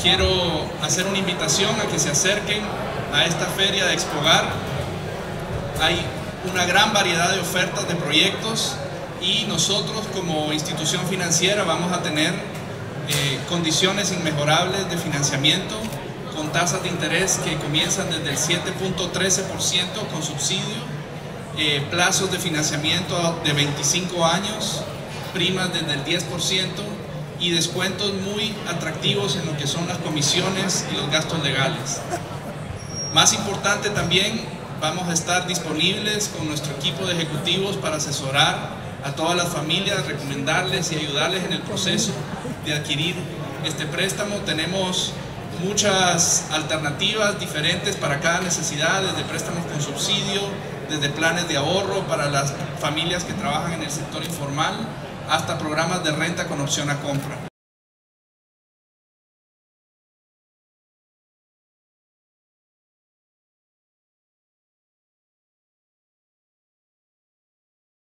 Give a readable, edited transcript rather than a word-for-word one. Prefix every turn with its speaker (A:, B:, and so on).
A: quiero hacer una invitación a que se acerquen a esta feria de Expogar. Hay una gran variedad de ofertas de proyectos y nosotros como institución financiera vamos a tener condiciones inmejorables de financiamiento con tasas de interés que comienzan desde el 7.13% con subsidio, plazos de financiamiento de 25 años, primas desde el 10% y descuentos muy atractivos en lo que son las comisiones y los gastos legales. Más importante también, vamos a estar disponibles con nuestro equipo de ejecutivos para asesorar a todas las familias, recomendarles y ayudarles en el proceso de adquirir este préstamo. Tenemos muchas alternativas diferentes para cada necesidad, desde préstamos con subsidio, desde planes de ahorro para las familias que trabajan en el sector informal, hasta programas de renta con opción a compra.